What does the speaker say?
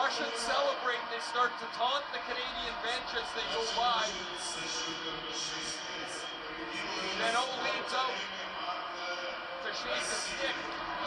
Russians celebrate, they start to taunt the Canadian bench as they go by. Then O leads out to shake the stick.